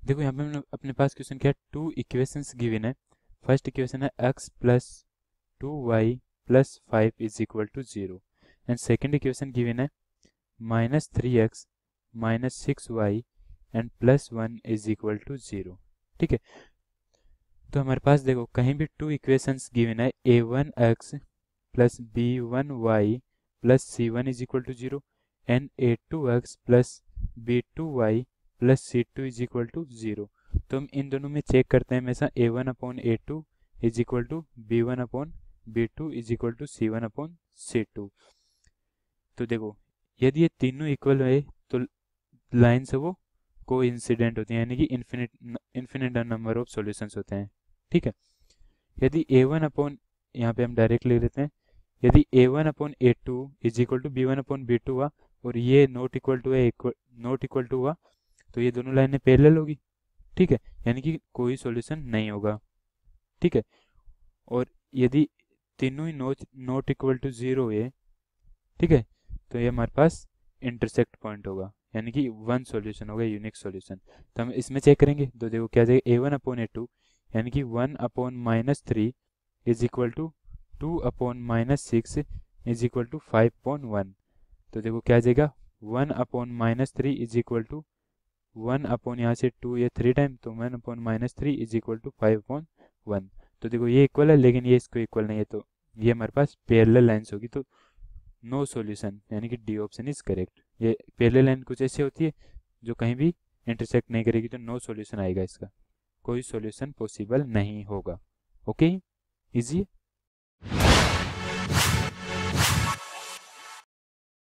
देखो यहाँ पे हमने अपने पास क्वेश्चन क्या है, टू इक्वेशंस गिवन है। फर्स्ट इक्वेशन है x plus 2y plus 5 is equal to 0 and second equation given है -3x minus 6y and plus 1 is equal to 0। ठीक है, तो हमारे पास देखो कहीं भी टू इक्वेशंस गिवन है, a1x plus b1y plus c1 is equal to 0 and a2x plus b2y plus c2 is equal to 0। तो हम इन दोनों में चेक करते हैं हमेशा a1 upon a2 is equal to b1 upon b2 is equal to c1 upon c2। तो देखो यदि ये तीनों इक्वल है तो लाइन से वो कोइंसिडेंट होती हैं, यानी कि इन्फिनिट नंबर ऑफ सॉल्यूशंस होते हैं। ठीक है, यदि a1 अपॉन, यहाँ पे हम डायरेक्ट ले लेते हैं, यदि a1 upon a2 is equal to b1 upon b2 हुआ और ये नॉट इक्वल टू है नॉट इक्वल टू हुआ तो ये दोनों लाइनें पैरेलल होगी। ठीक है, यानी कि कोई सॉल्यूशन नहीं होगा। ठीक है, और यदि तीनों ही नॉट इक्वल टू 0 है, ठीक है, तो ये हमारे पास इंटरसेक्ट पॉइंट होगा, यानी कि वन सॉल्यूशन होगा, यूनिक सॉल्यूशन। तो हम इसमें चेक करेंगे तो देखो क्या जाएगा, a1 अपॉन a2 यानी कि 1 upon -3 is equal to 2 upon -6 is equal to 5/1। तो देखो क्या जाएगा, 1 upon -3 is equal to 1 upon यहाँ से 2 ये 3 टाइम, तो 1 अपॉन -3 इज इक्वल टू 5/1। तो देखो ये इक्वल है लेकिन ये इसको इक्वल नहीं है, तो ये हमारे पास पैरेलल लाइंस होगी, तो नो सॉल्यूशन, यानी कि डी ऑप्शन इज करेक्ट। ये पैरेलल लाइन कुछ ऐसी होती है जो कहीं भी इंटरसेक्ट नहीं करेगी, तो नो सॉल्यूशन आएगा, इसका कोई सॉल्यूशन पॉसिबल नहीं होगा। Okay, easy.